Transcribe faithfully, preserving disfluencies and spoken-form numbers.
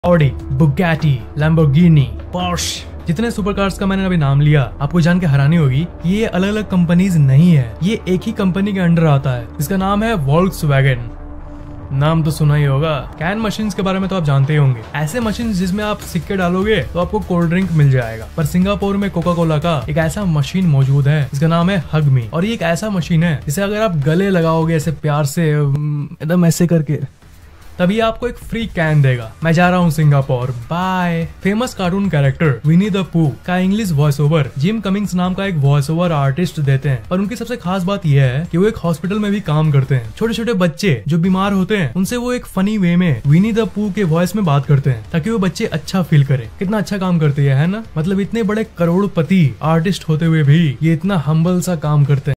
Audi, Bugatti, Lamborghini, Porsche, जितने super cars का मैंने अभी नाम लिया, आपको जान के हैरानी होगी कि ये अलग अलग कंपनीज नहीं है, ये एक ही कंपनी के अंडर आता है। इसका नाम है वोल्क्सवैगन। नाम तो सुना ही होगा। कैन मशीन्स के बारे में तो आप जानते ही होंगे, ऐसे मशीन जिसमें आप सिक्के डालोगे तो आपको कोल्ड ड्रिंक मिल जाएगा। पर सिंगापुर में कोका कोला का एक ऐसा मशीन मौजूद है जिसका नाम है हग मी, और ये एक ऐसा मशीन है जिसे अगर आप गले लगाओगे ऐसे प्यार से एकदम ऐसे करके, तभी आपको एक फ्री कैन देगा। मैं जा रहा हूँ Singapore, bye. Famous cartoon character Winnie the Pooh का English voice over Jim Cummings नाम का एक वॉइस ओवर आर्टिस्ट देते हैं, और उनकी सबसे खास बात यह है कि वो एक हॉस्पिटल में भी काम करते हैं। छोटे छोटे बच्चे जो बीमार होते हैं उनसे वो एक फनी वे में विनी द पू के वॉइस में बात करते हैं ताकि वो बच्चे अच्छा फील करें। कितना अच्छा काम करते हैं, है ना? मतलब इतने बड़े करोड़पति आर्टिस्ट होते हुए भी ये इतना हम्बल सा काम करते हैं।